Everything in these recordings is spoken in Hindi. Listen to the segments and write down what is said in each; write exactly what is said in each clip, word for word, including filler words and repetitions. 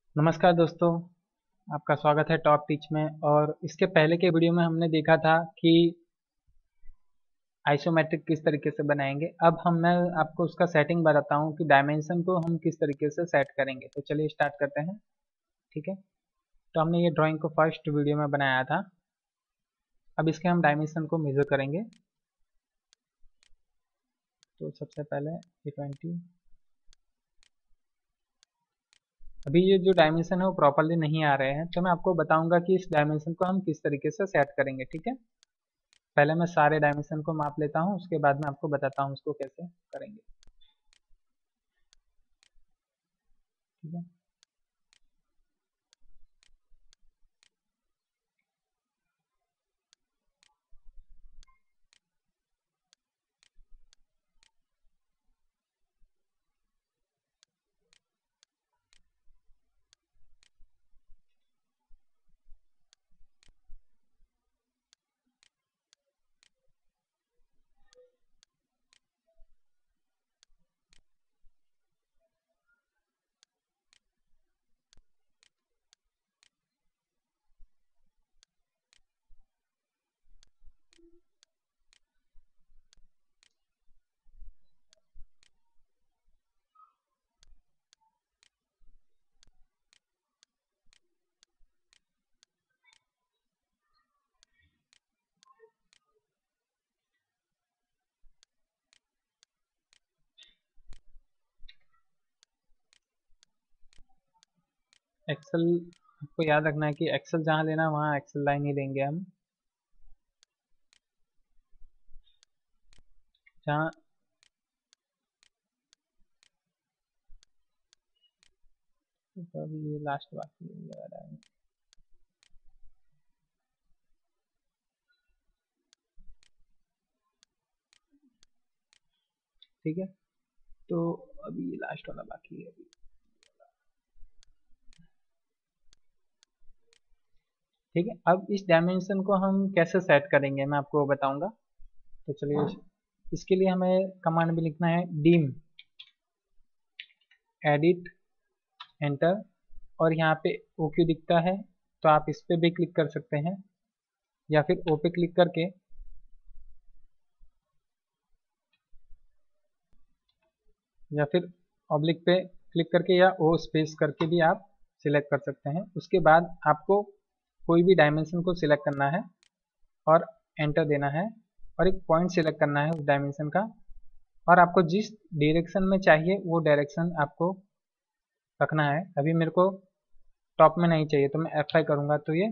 नमस्कार दोस्तों, आपका स्वागत है टॉप टीच में। और इसके पहले के वीडियो में हमने देखा था कि आइसोमेट्रिक किस तरीके से बनाएंगे। अब हम मैं आपको उसका सेटिंग बताता हूँ कि डायमेंशन को हम किस तरीके से सेट करेंगे। तो चलिए स्टार्ट करते हैं। ठीक है, तो हमने ये ड्राइंग को फर्स्ट वीडियो में बनाया था। अब इसके हम डायमेंशन को मेजर करेंगे। तो सबसे पहले ए ट्वेंटी। अभी ये जो डायमेंशन है वो प्रॉपरली नहीं आ रहे हैं, तो मैं आपको बताऊंगा कि इस डायमेंशन को हम किस तरीके से सेट करेंगे। ठीक है, पहले मैं सारे डायमेंशन को माप लेता हूँ, उसके बाद मैं आपको बताता हूँ उसको कैसे करेंगे। ठीक है, एक्सेल आपको याद रखना है कि एक्सेल जहाँ लेना है वहाँ एक्सेल लाइन ही लेंगे हम। जहाँ तो अभी ये लास्ट बाकी लगा रहा है। ठीक है, तो अभी ये लास्ट वाला बाकी है अभी। ठीक है, अब इस डायमेंशन को हम कैसे सेट करेंगे मैं आपको बताऊंगा। तो चलिए, इसके लिए हमें कमांड में लिखना है डिम एडिट एंटर। और यहाँ पे ओ क्यू दिखता है, तो आप इस पे भी क्लिक कर सकते हैं, या फिर ओ पे क्लिक करके, या फिर ऑब्लिक पे क्लिक करके, या ओ स्पेस करके भी आप सिलेक्ट कर सकते हैं। उसके बाद आपको कोई भी डायमेंशन को सिलेक्ट करना है और एंटर देना है, और एक पॉइंट सिलेक्ट करना है उस डायमेंशन का, और आपको जिस डायरेक्शन में चाहिए वो डायरेक्शन आपको रखना है। अभी मेरे को टॉप में नहीं चाहिए, तो मैं एफ फाइव करूँगा तो ये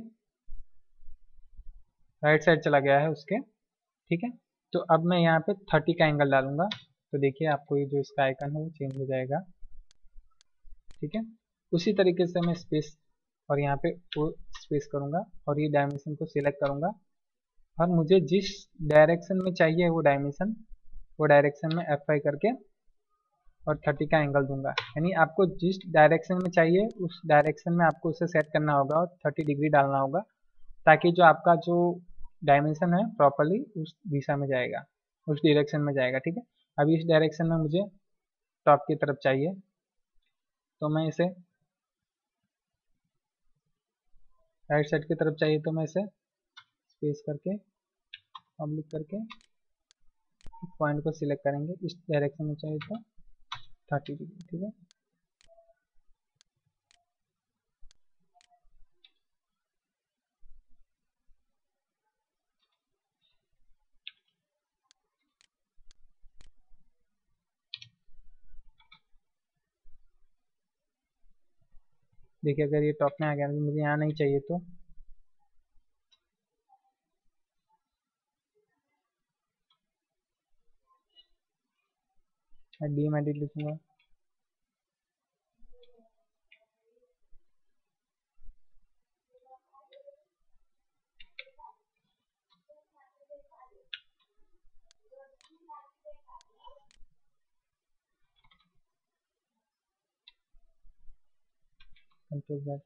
राइट साइड चला गया है उसके। ठीक है, तो अब मैं यहाँ पे थर्टी का एंगल डालूंगा, तो देखिए आपको ये जो इसका आइकन है वो चेंज हो जाएगा। ठीक है, उसी तरीके से मैं स्पेस और यहाँ पे वो स्पेस करूँगा और ये डायमेंशन को सिलेक्ट करूँगा, और मुझे जिस डायरेक्शन में चाहिए वो डायमेंशन, वो डायरेक्शन में एफ फाइव करके और थर्टी का एंगल दूंगा। यानी आपको जिस डायरेक्शन में चाहिए उस डायरेक्शन में आपको उसे सेट करना होगा और थर्टी डिग्री डालना होगा, ताकि जो आपका जो डायमेंशन है प्रॉपरली उस दिशा में जाएगा, उस डायरेक्शन में जाएगा। ठीक है, अभी इस डायरेक्शन में मुझे टॉप की तरफ चाहिए, तो मैं इसे राइट साइड की तरफ चाहिए, तो मैं इसे स्पेस करके ऑब्लिक करके पॉइंट को सिलेक्ट करेंगे। इस डायरेक्शन में चाहिए तो थर्टी डिग्री। ठीक है, देखिए अगर ये टॉप में आ गया, मुझे यहाँ नहीं चाहिए तो मैं डी में एडिट लिखूंगा। Control Z.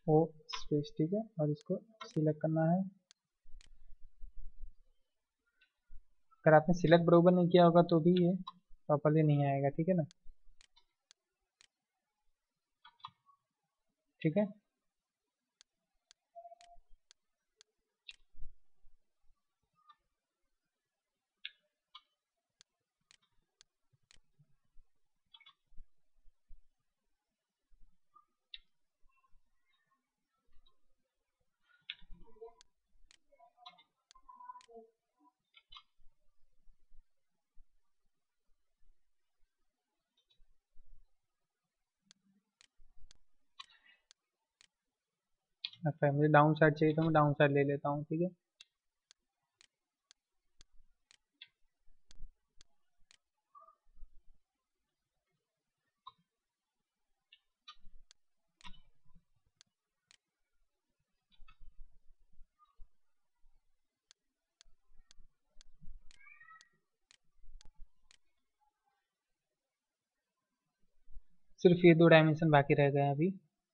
ओ स्पेस, ठीक है, और इसको सिलेक्ट करना है। अगर आपने सिलेक्ट बरोबर नहीं किया होगा तो भी ये प्रॉपरली नहीं आएगा, ठीक है ना। ठीक है, अच्छा मुझे डाउन साइड चाहिए तो मैं डाउन साइड ले लेता हूँ, ठीक है। सिर्फ ये दो डायमेंशन बाकी रह गए हैं अभी।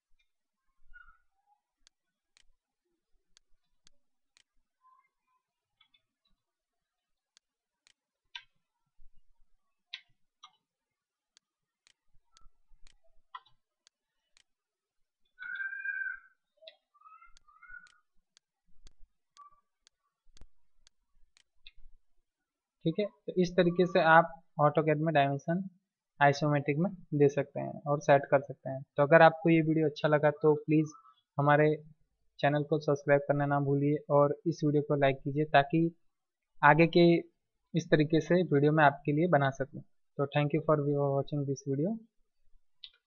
ठीक है, तो इस तरीके से आप ऑटोकैड में डायमेंशन आइसोमेट्रिक में दे सकते हैं और सेट कर सकते हैं। तो अगर आपको ये वीडियो अच्छा लगा तो प्लीज़ हमारे चैनल को सब्सक्राइब करना ना भूलिए और इस वीडियो को लाइक कीजिए ताकि आगे के इस तरीके से वीडियो मैं आपके लिए बना सकूं। तो thank you for watching this video.